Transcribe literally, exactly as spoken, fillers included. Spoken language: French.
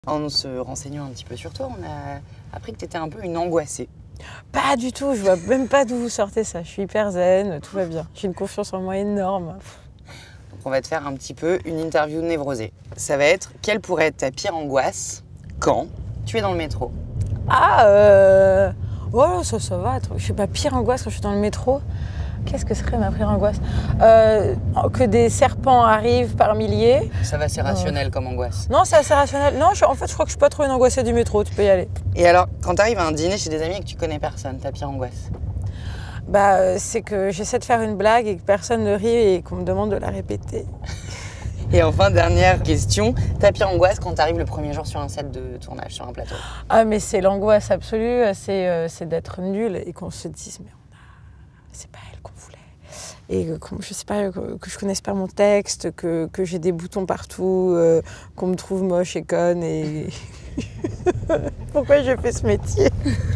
En se renseignant un petit peu sur toi, on a appris que tu étais un peu une angoissée. Pas du tout, je vois même pas d'où vous sortez ça. Je suis hyper zen, tout va bien. J'ai une confiance en moi énorme. Donc on va te faire un petit peu une interview névrosée. Ça va être, quelle pourrait être ta pire angoisse quand tu es dans le métro? Ah, euh... oh ça, ça va. Je sais pas, pire angoisse quand je suis dans le métro. Qu'est-ce que serait ma pire angoisse? euh, Que des serpents arrivent par milliers. Ça va, c'est rationnel euh... comme angoisse. Non, c'est assez rationnel. Non, je, en fait, je crois que je suis pas trop une angoissée du métro. Tu peux y aller. Et alors, quand tu arrives à un dîner chez des amis et que tu connais personne, ta pire angoisse? Bah, c'est que j'essaie de faire une blague et que personne ne rit et qu'on me demande de la répéter. Et enfin, dernière question, ta pire angoisse quand tu arrives le premier jour sur un set de tournage, sur un plateau? Ah, mais c'est l'angoisse absolue, c'est euh, d'être nul et qu'on se dise, mais on a... c'est pas elle qu'on voulait. Et que, je sais pas, que, que je connaisse pas mon texte, que, que j'ai des boutons partout, euh, qu'on me trouve moche et conne et... Pourquoi je fais ce métier?